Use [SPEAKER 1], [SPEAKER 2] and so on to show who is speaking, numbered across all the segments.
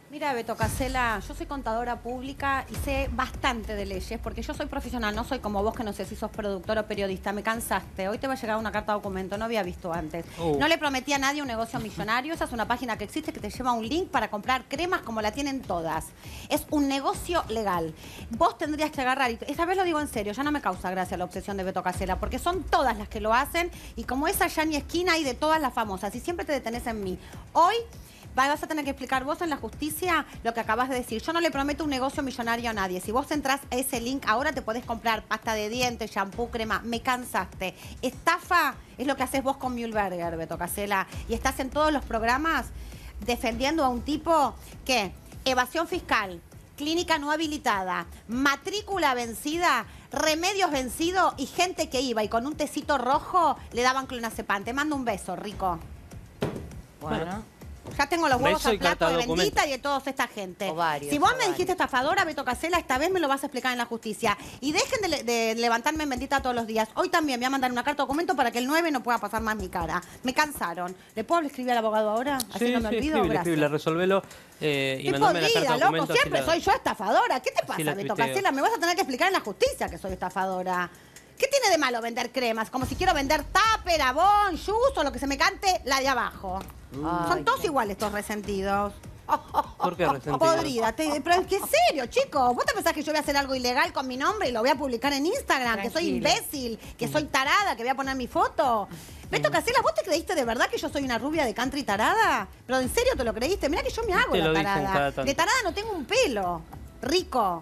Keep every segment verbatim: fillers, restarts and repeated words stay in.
[SPEAKER 1] Mira, Beto Casella, yo soy contadora pública y sé bastante de leyes, porque yo soy profesional, no soy como vos que no sé si sos productor o periodista. Me cansaste. Hoy te va a llegar una carta de documento, no había visto antes. Uh. No le prometí a nadie un negocio millonario. Esa es una página que existe que te lleva un link para comprar cremas como la tienen todas. Es un negocio legal. Vos tendrías que agarrar, y esta vez lo digo en serio, ya no me causa gracia la obsesión de Beto Casella, porque son todas las que lo hacen y como esa ya ni esquina hay de todas las famosas y siempre te detenés en mí. Hoy vas a tener que explicar vos en la justicia lo que acabas de decir. Yo no le prometo un negocio millonario a nadie. Si vos entrás a ese link, ahora te podés comprar pasta de dientes, shampoo, crema. Me cansaste. Estafa es lo que haces vos con Mühlberger, Beto Casella. Y estás en todos los programas defendiendo a un tipo que evasión fiscal, clínica no habilitada, matrícula vencida, remedios vencidos y gente que iba y con un tecito rojo le daban clonazepam. Te mando un beso, Rico.
[SPEAKER 2] Bueno.
[SPEAKER 1] Ya tengo los huevos al plato de Bendita y de toda esta gente.
[SPEAKER 2] Ovarios,
[SPEAKER 1] si vos
[SPEAKER 2] ovarios.
[SPEAKER 1] me dijiste estafadora, Beto Casella, esta vez me lo vas a explicar en la justicia. Y dejen de, de levantarme en Bendita todos los días. Hoy también me voy a mandar una carta de documento para que el nueve no pueda pasar más mi cara. Me cansaron. ¿Le puedo escribir al abogado ahora? Así
[SPEAKER 3] sí,
[SPEAKER 1] no me
[SPEAKER 3] sí,
[SPEAKER 1] olvido.
[SPEAKER 3] escribile, escribile, resolvelo eh, y
[SPEAKER 1] ¿Qué
[SPEAKER 3] mandame la carta de
[SPEAKER 1] podrida, loco?
[SPEAKER 3] documento.
[SPEAKER 1] Siempre
[SPEAKER 3] la...
[SPEAKER 1] soy yo estafadora. ¿Qué te pasa,
[SPEAKER 3] la
[SPEAKER 1] Beto
[SPEAKER 3] tuiteo.
[SPEAKER 1] Casella? Me vas a tener que explicar en la justicia que soy estafadora. ¿Qué tiene de malo vender cremas? Como si quiero vender Tupper, Avon, Jus o lo que se me cante, la de abajo. Ay, Son todos qué... iguales estos resentidos.
[SPEAKER 3] ¿Por qué resentidos?
[SPEAKER 1] Podrida. Te... Pero es que es serio, chicos. ¿Vos te pensás que yo voy a hacer algo ilegal con mi nombre y lo voy a publicar en Instagram? Tranquila. Que soy imbécil, que soy tarada, que voy a poner mi foto. Beto Casella, ¿vos te creíste de verdad que yo soy una rubia de country tarada? ¿Pero en serio te lo creíste? Mirá que yo me hago
[SPEAKER 3] te
[SPEAKER 1] la
[SPEAKER 3] lo
[SPEAKER 1] tarada. De tarada no tengo un pelo. Rico.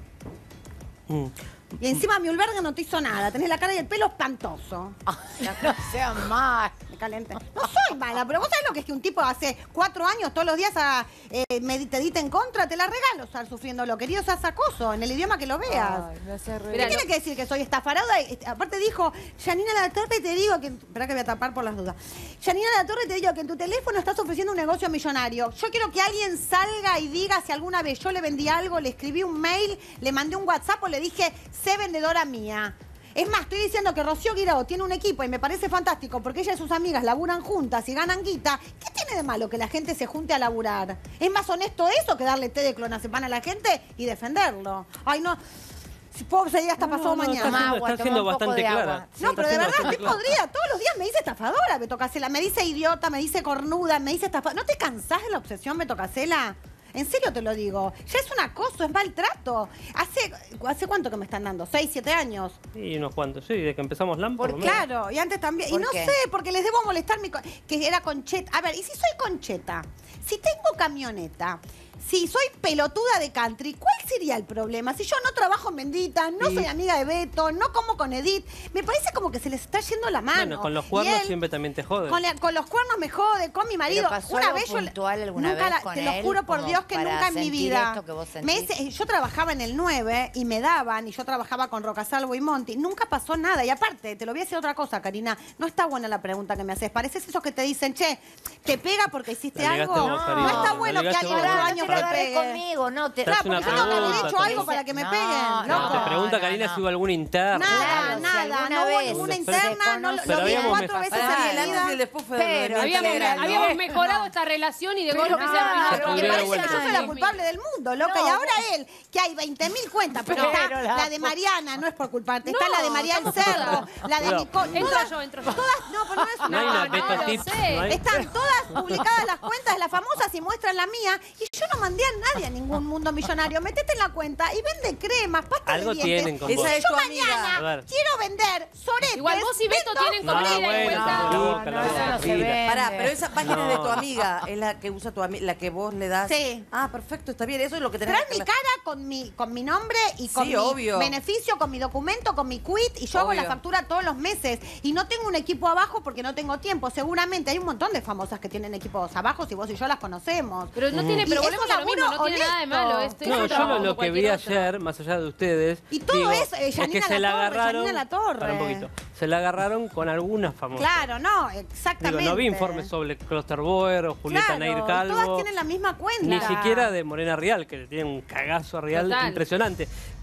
[SPEAKER 3] Mm.
[SPEAKER 1] Y encima Mühlberger no te hizo nada. Tenés la cara y el pelo espantoso.
[SPEAKER 2] No sean mal.
[SPEAKER 1] Me calenté. No soy mala, pero vos sabés lo que es que un tipo hace cuatro años, todos los días, a, eh, me, te dite en contra, te la regalo estar sufriéndolo. Querido, seas acoso, en el idioma que lo veas.
[SPEAKER 2] Ay, me hace
[SPEAKER 1] ¿Qué tiene
[SPEAKER 2] lo...
[SPEAKER 1] que decir que soy estafarada? Aparte dijo, Janina Latorre, te digo que... Esperá que voy a tapar por las dudas. Janina Latorre, te digo que en tu teléfono estás ofreciendo un negocio millonario. Yo quiero que alguien salga y diga si alguna vez yo le vendí algo, le escribí un mail, le mandé un WhatsApp o le dije, sé vendedora mía. Es más, estoy diciendo que Rocío Guirao tiene un equipo y me parece fantástico porque ella y sus amigas laburan juntas y ganan guita. ¿Qué tiene de malo que la gente se junte a laburar? ¿Es más honesto eso que darle té de clonazepam a la gente y defenderlo? Ay, no... Si puedo seguir hasta
[SPEAKER 3] no,
[SPEAKER 1] pasado
[SPEAKER 3] no,
[SPEAKER 1] mañana.
[SPEAKER 3] Está siendo, está siendo bastante clara.
[SPEAKER 1] No, pero de verdad, estoy
[SPEAKER 3] clara.
[SPEAKER 1] podrida. Todos los días me dice estafadora, Beto Casella. Me dice idiota, me dice cornuda, me dice estafadora. ¿No te cansás de la obsesión, Beto Casella? En serio te lo digo. Ya es un acoso, es maltrato. ¿Hace, ¿hace cuánto que me están dando? ¿Seis, siete años?
[SPEAKER 3] Sí, unos cuantos, sí, de que empezamos LAM.
[SPEAKER 1] Por claro, y antes también. Y no qué? sé, porque les debo molestar mi... que era Concheta. A ver, ¿y si soy Concheta? Si tengo camioneta... Si soy pelotuda de country, ¿cuál sería el problema? Si yo no trabajo en Bendita, no sí. soy amiga de Beto, no como con Edith, me parece como que se les está yendo la mano.
[SPEAKER 3] Bueno, con los cuernos
[SPEAKER 1] él,
[SPEAKER 3] siempre también te jode.
[SPEAKER 1] Con, la, con los cuernos me jode, con mi marido.
[SPEAKER 2] ¿Pero pasó
[SPEAKER 1] una
[SPEAKER 2] algo
[SPEAKER 1] vez yo
[SPEAKER 2] puntual alguna
[SPEAKER 1] nunca
[SPEAKER 2] vez
[SPEAKER 1] la,
[SPEAKER 2] con
[SPEAKER 1] te lo
[SPEAKER 2] él,
[SPEAKER 1] juro por Dios que nunca en mi vida.
[SPEAKER 2] Esto que vos
[SPEAKER 1] me hice, yo trabajaba en el nueve y me daban, y yo trabajaba con Rocasalvo y Monti. Nunca pasó nada. Y aparte, te lo voy a decir otra cosa, Karina. No está buena la pregunta que me haces. Pareces esos que te dicen, che, te pega porque hiciste algo.
[SPEAKER 3] Vos,
[SPEAKER 1] no,
[SPEAKER 3] Karina,
[SPEAKER 1] no está bueno que alguien ocho años me pegue.
[SPEAKER 2] Conmigo. No, te...
[SPEAKER 1] Claro, porque yo tengo que haber hecho algo para que me
[SPEAKER 2] no,
[SPEAKER 1] peguen.
[SPEAKER 2] No,
[SPEAKER 3] no, te pregunta
[SPEAKER 2] no,
[SPEAKER 3] Karina
[SPEAKER 2] no.
[SPEAKER 3] si hubo alguna interna.
[SPEAKER 1] Nada,
[SPEAKER 2] claro,
[SPEAKER 1] nada.
[SPEAKER 2] si
[SPEAKER 1] no hubo
[SPEAKER 2] vez
[SPEAKER 1] ninguna interna. No, lo
[SPEAKER 3] pero
[SPEAKER 1] vi
[SPEAKER 3] habíamos
[SPEAKER 1] cuatro veces en mi vida.
[SPEAKER 4] Y después fue
[SPEAKER 2] pero
[SPEAKER 4] habíamos,
[SPEAKER 2] era, ¿no?
[SPEAKER 4] habíamos mejorado esta relación y de golpe
[SPEAKER 2] no,
[SPEAKER 4] se arruinó.
[SPEAKER 1] Pero me parece que yo soy la culpable del mundo, loca.
[SPEAKER 2] No.
[SPEAKER 1] Y ahora él, que hay veinte mil cuentas, pero, pero está la... la de Mariana, no es por culparte. Está
[SPEAKER 4] no,
[SPEAKER 1] la de María del Cerro, la de
[SPEAKER 3] no.
[SPEAKER 1] Nicole.
[SPEAKER 4] Entro
[SPEAKER 1] todas,
[SPEAKER 4] yo, entro yo.
[SPEAKER 1] Todas, no, pero no es una...
[SPEAKER 3] No hay una
[SPEAKER 1] no,
[SPEAKER 3] beta
[SPEAKER 1] no,
[SPEAKER 3] tip.
[SPEAKER 1] lo sé.
[SPEAKER 3] No hay...
[SPEAKER 1] Están todas publicadas las cuentas de las famosas y muestran la mía. Y yo no mandé a nadie a ningún mundo millonario. Metete en la cuenta y vende cremas, pasta
[SPEAKER 3] Algo
[SPEAKER 1] de dientes.
[SPEAKER 3] tienen con
[SPEAKER 1] Y
[SPEAKER 3] vos.
[SPEAKER 1] si
[SPEAKER 4] Esa es
[SPEAKER 1] yo
[SPEAKER 4] tu
[SPEAKER 1] mañana
[SPEAKER 3] amiga.
[SPEAKER 1] quiero vender soretes.
[SPEAKER 4] Igual vos y Beto
[SPEAKER 1] vendo
[SPEAKER 4] tienen
[SPEAKER 3] No,
[SPEAKER 4] comida y
[SPEAKER 3] bueno,
[SPEAKER 4] cuenta.
[SPEAKER 3] no,
[SPEAKER 2] No,
[SPEAKER 3] loca,
[SPEAKER 2] no,
[SPEAKER 3] la
[SPEAKER 2] eso no se
[SPEAKER 3] vida.
[SPEAKER 2] vende.
[SPEAKER 4] Pará,
[SPEAKER 2] pero
[SPEAKER 4] esa página
[SPEAKER 3] No.
[SPEAKER 4] es de tu amiga, es la que usa tu amiga, la que vos le das.
[SPEAKER 1] Sí.
[SPEAKER 4] Ah, perfecto, está bien, eso es lo que tenés
[SPEAKER 1] Trae
[SPEAKER 4] que
[SPEAKER 1] mi cara con mi, con mi nombre y con
[SPEAKER 4] Sí,
[SPEAKER 1] mi
[SPEAKER 4] obvio.
[SPEAKER 1] beneficio, con mi documento, con mi quit, y yo hago
[SPEAKER 4] Obvio.
[SPEAKER 1] la factura todos los meses. Y no tengo un equipo abajo porque no tengo tiempo. Seguramente hay un montón de famosas que tienen equipos abajo, si vos y yo las conocemos.
[SPEAKER 4] Pero no tiene,
[SPEAKER 1] Y
[SPEAKER 4] pero
[SPEAKER 1] es
[SPEAKER 4] volvemos
[SPEAKER 1] un
[SPEAKER 4] a lo mismo, no
[SPEAKER 1] laburo
[SPEAKER 4] tiene nada de
[SPEAKER 1] honesto.
[SPEAKER 4] malo. Este,
[SPEAKER 3] No,
[SPEAKER 4] es un
[SPEAKER 3] yo
[SPEAKER 4] trabajo
[SPEAKER 3] lo,
[SPEAKER 4] como
[SPEAKER 3] lo que vi
[SPEAKER 4] cualquier otro.
[SPEAKER 3] ayer, más allá de ustedes,
[SPEAKER 1] Y todo
[SPEAKER 3] digo,
[SPEAKER 1] es, eh,
[SPEAKER 3] es que
[SPEAKER 1] Janina
[SPEAKER 3] se la
[SPEAKER 1] Latorre,
[SPEAKER 3] agarraron,
[SPEAKER 1] Janina Latorre.
[SPEAKER 3] para un poquito, se la agarraron con algunas famosas.
[SPEAKER 1] Claro, no,
[SPEAKER 3] Digo,
[SPEAKER 1] exactamente.
[SPEAKER 3] no vi informes sobre Klosterboer o Julieta
[SPEAKER 1] Claro,
[SPEAKER 3] Nair
[SPEAKER 1] y
[SPEAKER 3] Calvo.
[SPEAKER 1] todas tienen la misma cuenta.
[SPEAKER 3] Ni siquiera de Morena Rial, que tiene un cagazo a Rial
[SPEAKER 4] Total.
[SPEAKER 3] impresionante.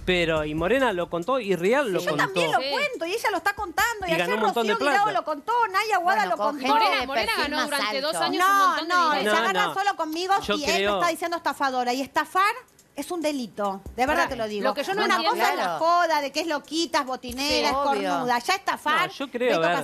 [SPEAKER 3] Pero, y Morena lo contó y Rial lo
[SPEAKER 1] Yo
[SPEAKER 3] contó.
[SPEAKER 1] también lo
[SPEAKER 2] Sí.
[SPEAKER 1] cuento y ella lo está contando. Y,
[SPEAKER 3] Y
[SPEAKER 1] ayer
[SPEAKER 3] ganó un montón de
[SPEAKER 1] Rocío Guirao
[SPEAKER 3] plata.
[SPEAKER 1] lo contó, Naya Guada
[SPEAKER 2] Bueno,
[SPEAKER 1] lo
[SPEAKER 2] con
[SPEAKER 1] contó.
[SPEAKER 2] gente
[SPEAKER 5] Morena,
[SPEAKER 2] de
[SPEAKER 5] Morena
[SPEAKER 2] perfil
[SPEAKER 5] ganó
[SPEAKER 2] más
[SPEAKER 5] durante
[SPEAKER 2] alto.
[SPEAKER 5] dos años un
[SPEAKER 1] No,
[SPEAKER 5] montón de
[SPEAKER 1] no,
[SPEAKER 5] dinero.
[SPEAKER 1] se
[SPEAKER 3] No,
[SPEAKER 1] agarra
[SPEAKER 3] no.
[SPEAKER 1] solo conmigo
[SPEAKER 3] Yo
[SPEAKER 1] y él me
[SPEAKER 3] creo-
[SPEAKER 1] está diciendo estafadora. Y estafar es un delito. De verdad
[SPEAKER 5] Ahora,
[SPEAKER 1] te lo digo.
[SPEAKER 5] lo que yo no
[SPEAKER 1] Una
[SPEAKER 5] entiendo-
[SPEAKER 1] cosa es la
[SPEAKER 2] Claro.
[SPEAKER 1] joda de que es loquita, botinera,
[SPEAKER 2] Sí,
[SPEAKER 1] es
[SPEAKER 2] obvio.
[SPEAKER 1] cornuda. Ya estafar,
[SPEAKER 3] No, yo creo,
[SPEAKER 1] Beto
[SPEAKER 3] a ver.